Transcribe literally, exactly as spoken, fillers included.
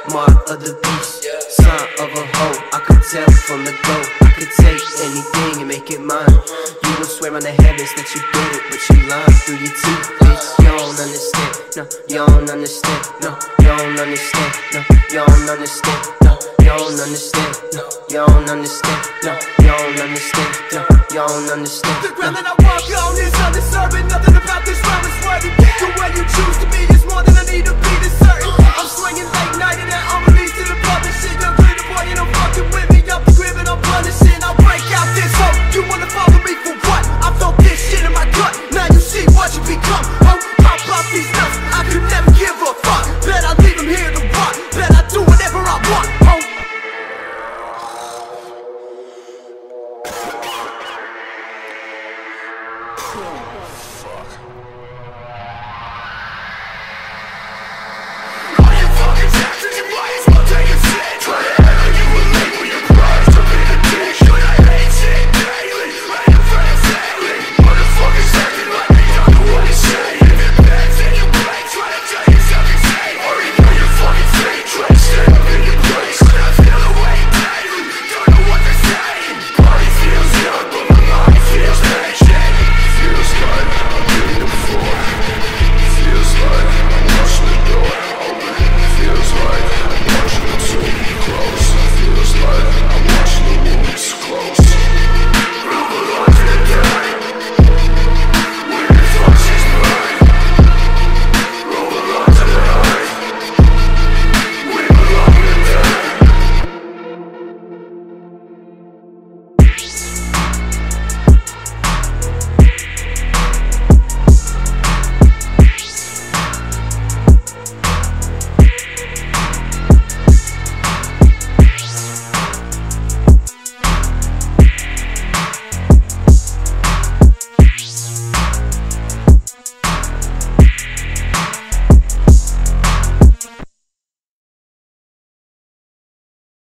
mark of the beast, sign of a hoe. I could tell from the go, I could take anything and make it mine. You will swear on the heavens that you did it, but you lied through your teeth, bitch. You don't understand, no, you don't understand, no, you don't understand, no, you don't understand, no, you don't understand, no, you don't understand, no, you don't understand, no, you don't understand. The ground that I walk on is undeserving. Nothing about this rhyme is worthy. The way you choose to be is more than I need to be.